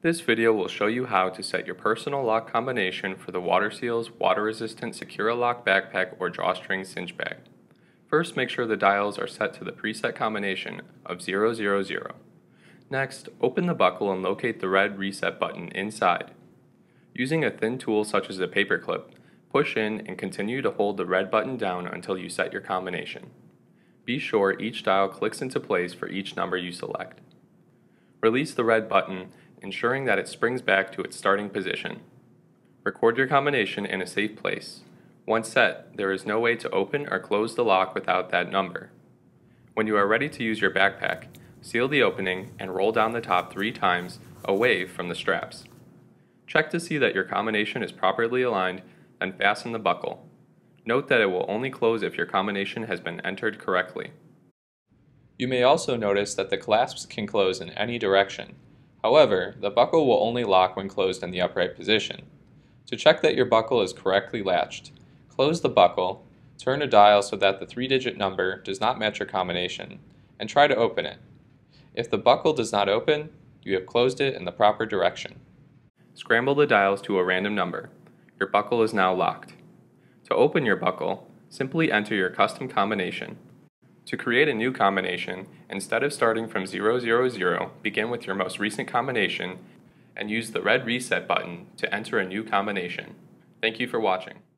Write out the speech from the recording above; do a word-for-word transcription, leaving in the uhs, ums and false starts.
This video will show you how to set your personal lock combination for the Waterseals water-resistant Secura Lock backpack or drawstring cinch bag. First, make sure the dials are set to the preset combination of zero zero zero. Next, open the buckle and locate the red reset button inside. Using a thin tool such as a paperclip, push in and continue to hold the red button down until you set your combination. Be sure each dial clicks into place for each number you select. Release the red button, ensuring that it springs back to its starting position. Record your combination in a safe place. Once set, there is no way to open or close the lock without that number. When you are ready to use your backpack, seal the opening and roll down the top three times away from the straps. Check to see that your combination is properly aligned, then fasten the buckle. Note that it will only close if your combination has been entered correctly. You may also notice that the clasps can close in any direction. However, the buckle will only lock when closed in the upright position. To check that your buckle is correctly latched, close the buckle, turn a dial so that the three-digit number does not match your combination, and try to open it. If the buckle does not open, you have closed it in the proper direction. Scramble the dials to a random number. Your buckle is now locked. To open your buckle, simply enter your custom combination. To create a new combination, instead of starting from zero zero zero, begin with your most recent combination and use the red reset button to enter a new combination. Thank you for watching.